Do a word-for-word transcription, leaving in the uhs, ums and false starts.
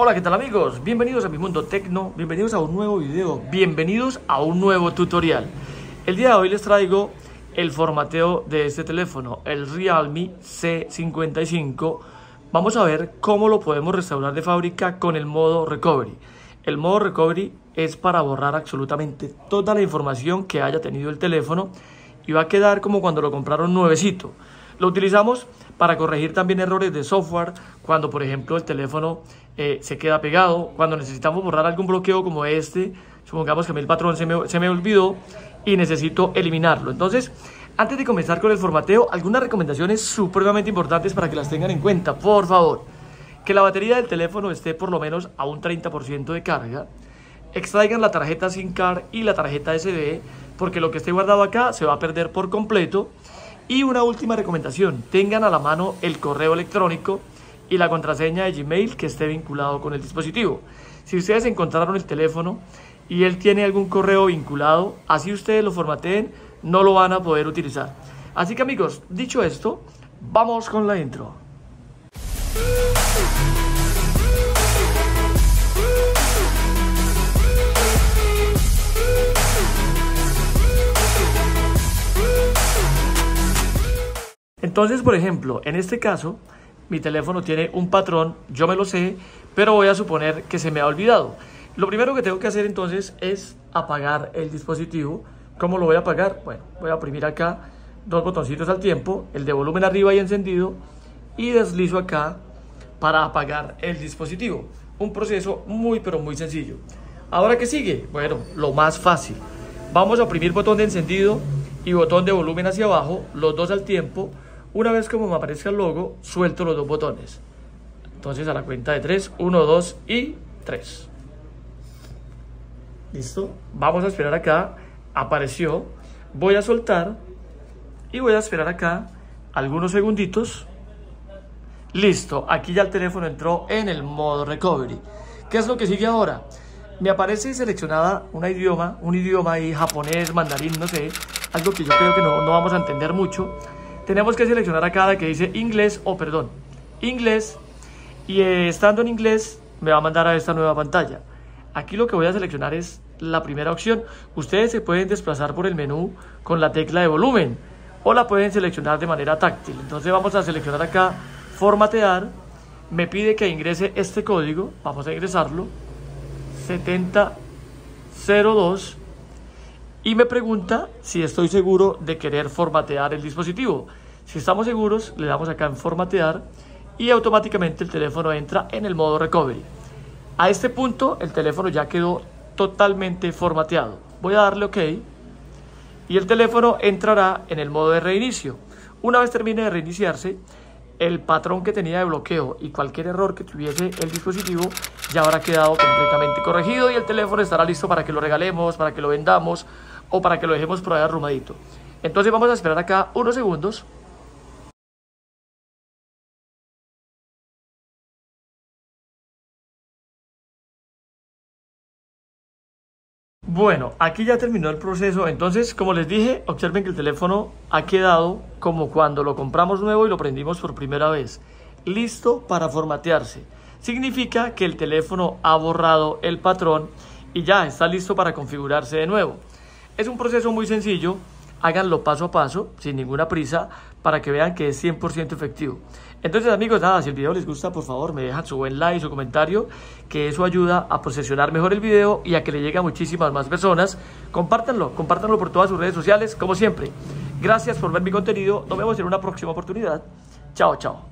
Hola, ¿qué tal amigos? Bienvenidos a Mi Mundo Tecno, bienvenidos a un nuevo video, bienvenidos a un nuevo tutorial. El día de hoy les traigo el formateo de este teléfono, el Realme C cincuenta y cinco. Vamos a ver cómo lo podemos restaurar de fábrica con el modo Recovery. El modo Recovery es para borrar absolutamente toda la información que haya tenido el teléfono y va a quedar como cuando lo compraron nuevecito. Lo utilizamos para corregir también errores de software, cuando por ejemplo el teléfono eh, se queda pegado, cuando necesitamos borrar algún bloqueo como este, supongamos que a mí el patrón se me, se me olvidó y necesito eliminarlo. Entonces, antes de comenzar con el formateo, algunas recomendaciones supremamente importantes para que las tengan en cuenta, por favor. Que la batería del teléfono esté por lo menos a un treinta por ciento de carga. Extraigan la tarjeta SIM card y la tarjeta ese de, porque lo que esté guardado acá se va a perder por completo. Y una última recomendación, tengan a la mano el correo electrónico y la contraseña de Gmail que esté vinculado con el dispositivo. Si ustedes encontraron el teléfono y él tiene algún correo vinculado, así ustedes lo formateen, no lo van a poder utilizar. Así que amigos, dicho esto, vamos con la intro. Entonces, por ejemplo, en este caso, mi teléfono tiene un patrón, yo me lo sé, pero voy a suponer que se me ha olvidado. Lo primero que tengo que hacer entonces es apagar el dispositivo. ¿Cómo lo voy a apagar? Bueno, voy a oprimir acá dos botoncitos al tiempo, el de volumen arriba y encendido, y deslizo acá para apagar el dispositivo. Un proceso muy pero muy sencillo. ¿Ahora qué sigue? Bueno, lo más fácil. Vamos a oprimir botón de encendido y botón de volumen hacia abajo, los dos al tiempo. Una vez como me aparezca el logo, suelto los dos botones. Entonces a la cuenta de tres, uno, dos y tres. ¿Listo? Vamos a esperar acá. Apareció. Voy a soltar y voy a esperar acá algunos segunditos. Listo. Aquí ya el teléfono entró en el modo Recovery. ¿Qué es lo que sigue ahora? Me aparece seleccionada un idioma, un idioma ahí japonés, mandarín, no sé. Algo que yo creo que no, no vamos a entender mucho. Tenemos que seleccionar acá la que dice inglés, o perdón, inglés, y eh, estando en inglés me va a mandar a esta nueva pantalla. Aquí lo que voy a seleccionar es la primera opción. Ustedes se pueden desplazar por el menú con la tecla de volumen o la pueden seleccionar de manera táctil. Entonces vamos a seleccionar acá formatear. Me pide que ingrese este código, vamos a ingresarlo, setenta cero dos. Y me pregunta si estoy seguro de querer formatear el dispositivo. Si estamos seguros, le damos acá en formatear y automáticamente el teléfono entra en el modo Recovery. A este punto el teléfono ya quedó totalmente formateado. Voy a darle OK y el teléfono entrará en el modo de reinicio. Una vez termine de reiniciarse, el patrón que tenía de bloqueo y cualquier error que tuviese el dispositivo ya habrá quedado completamente corregido y el teléfono estará listo para que lo regalemos, para que lo vendamos o para que lo dejemos por ahí arrumadito. Entonces vamos a esperar acá unos segundos. Bueno, aquí ya terminó el proceso. Entonces, como les dije, observen que el teléfono ha quedado como cuando lo compramos nuevo y lo prendimos por primera vez. Listo para formatearse. Significa que el teléfono ha borrado el patrón y ya está listo para configurarse de nuevo. Es un proceso muy sencillo, háganlo paso a paso, sin ninguna prisa, para que vean que es cien por ciento efectivo. Entonces amigos, nada, si el video les gusta, por favor me dejan su buen like, su comentario, que eso ayuda a posicionar mejor el video y a que le llegue a muchísimas más personas. Compártanlo, compártanlo por todas sus redes sociales, como siempre. Gracias por ver mi contenido, nos vemos en una próxima oportunidad. Chao, chao.